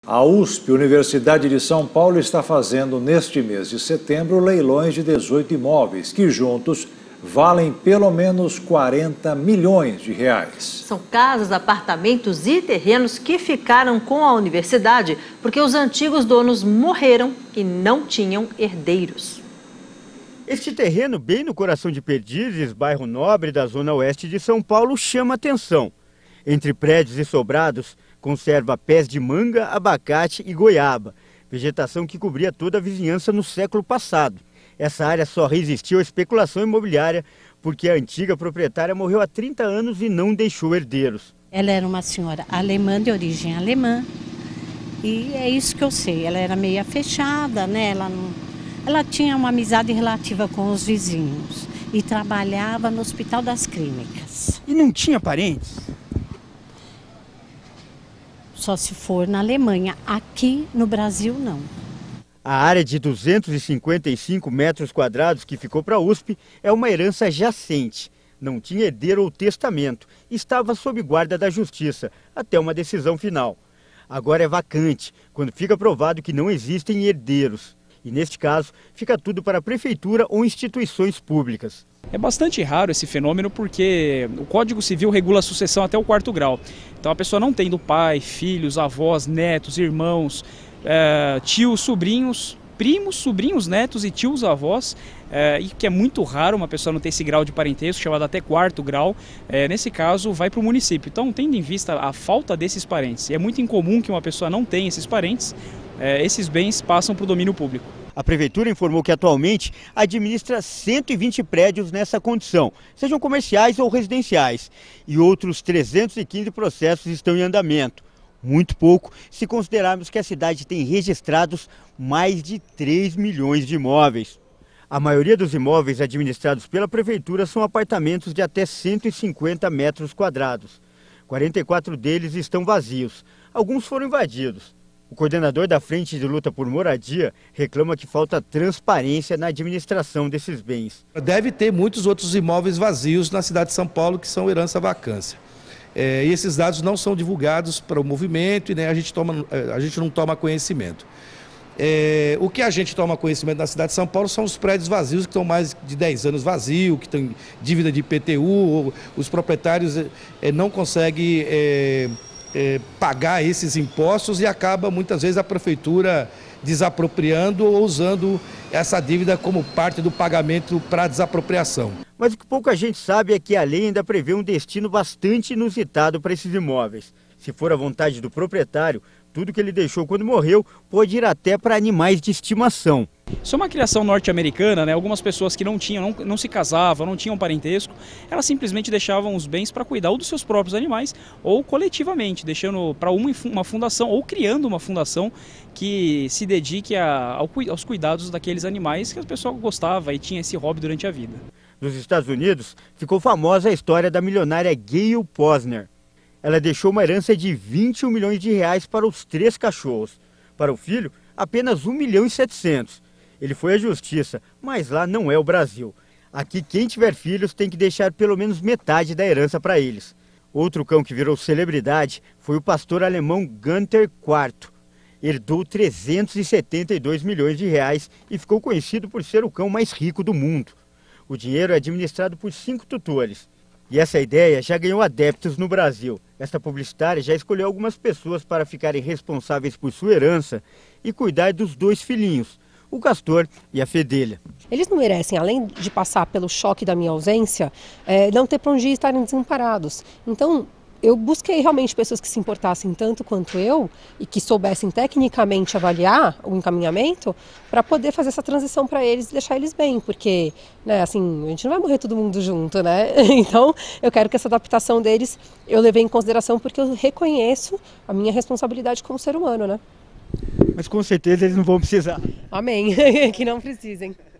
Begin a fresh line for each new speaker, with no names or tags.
A USP, Universidade de São Paulo, está fazendo neste mês de setembro leilões de 18 imóveis, que juntos valem pelo menos 40 milhões de reais.
São casas, apartamentos e terrenos que ficaram com a universidade porque os antigos donos morreram e não tinham herdeiros.
Este terreno, bem no coração de Perdizes, bairro nobre da zona oeste de São Paulo, chama atenção. Entre prédios e sobrados, conserva pés de manga, abacate e goiaba, vegetação que cobria toda a vizinhança no século passado. Essa área só resistiu à especulação imobiliária porque a antiga proprietária morreu há 30 anos e não deixou herdeiros.
Ela era uma senhora alemã, de origem alemã, e é isso que eu sei. Ela era meia fechada, né? Ela tinha uma amizade relativa com os vizinhos e trabalhava no Hospital das Clínicas.
E não tinha parentes?
Só se for na Alemanha. Aqui no Brasil, não.
A área de 255 metros quadrados que ficou para a USP é uma herança jacente. Não tinha herdeiro ou testamento. Estava sob guarda da Justiça, até uma decisão final. Agora é vacante, quando fica provado que não existem herdeiros. E neste caso, fica tudo para a prefeitura ou instituições públicas.
É bastante raro esse fenômeno porque o Código Civil regula a sucessão até o 4º grau. Então a pessoa não tendo pai, filhos, avós, netos, irmãos, tios, sobrinhos, primos, sobrinhos, netos e tios, avós, e que é muito raro uma pessoa não ter esse grau de parentesco, chamado até 4º grau, nesse caso vai para o município. Então, tendo em vista a falta desses parentes, e é muito incomum que uma pessoa não tenha esses parentes, esses bens passam para o domínio público.
A prefeitura informou que atualmente administra 120 prédios nessa condição, sejam comerciais ou residenciais, e outros 315 processos estão em andamento. Muito pouco se considerarmos que a cidade tem registrados mais de 3 milhões de imóveis. A maioria dos imóveis administrados pela prefeitura são apartamentos de até 150 metros quadrados. 44 deles estão vazios, alguns foram invadidos. O coordenador da Frente de Luta por Moradia reclama que falta transparência na administração desses bens.
Deve ter muitos outros imóveis vazios na cidade de São Paulo que são herança-vacância. E esses dados não são divulgados para o movimento e, né, a gente não toma conhecimento. O que a gente toma conhecimento na cidade de São Paulo são os prédios vazios que estão mais de 10 anos vazios, que têm dívida de IPTU, os proprietários não conseguem pagar esses impostos e acaba muitas vezes a prefeitura desapropriando ou usando essa dívida como parte do pagamento para desapropriação.
Mas o que pouca gente sabe é que a lei ainda prevê um destino bastante inusitado para esses imóveis. Se for a vontade do proprietário, tudo que ele deixou quando morreu pode ir até para animais de estimação.
Isso é uma criação norte-americana, né? Algumas pessoas que não se casavam, não tinham parentesco, elas simplesmente deixavam os bens para cuidar ou dos seus próprios animais ou coletivamente, deixando para uma fundação ou criando uma fundação que se dedique aos cuidados daqueles animais que a pessoa gostava e tinha esse hobby durante a vida.
Nos Estados Unidos, ficou famosa a história da milionária Gayle Posner. Ela deixou uma herança de 21 milhões de reais para os 3 cachorros. Para o filho, apenas 1,7 milhão. Ele foi à justiça, mas lá não é o Brasil. Aqui, quem tiver filhos tem que deixar pelo menos metade da herança para eles. Outro cão que virou celebridade foi o pastor alemão Gunther IV. Herdou 372 milhões de reais e ficou conhecido por ser o cão mais rico do mundo. O dinheiro é administrado por 5 tutores. E essa ideia já ganhou adeptos no Brasil. Esta publicitária já escolheu algumas pessoas para ficarem responsáveis por sua herança e cuidar dos 2 filhinhos, o Castor e a Fedelha.
Eles não merecem, além de passar pelo choque da minha ausência, não ter para onde ir e estarem desamparados. Então, eu busquei realmente pessoas que se importassem tanto quanto eu e que soubessem tecnicamente avaliar o encaminhamento para poder fazer essa transição para eles e deixar eles bem, porque, né, assim, a gente não vai morrer todo mundo junto, né? Então, eu quero que essa adaptação deles eu levei em consideração porque eu reconheço a minha responsabilidade como ser humano, né?
Mas com certeza eles não vão precisar.
Amém, que não precisem.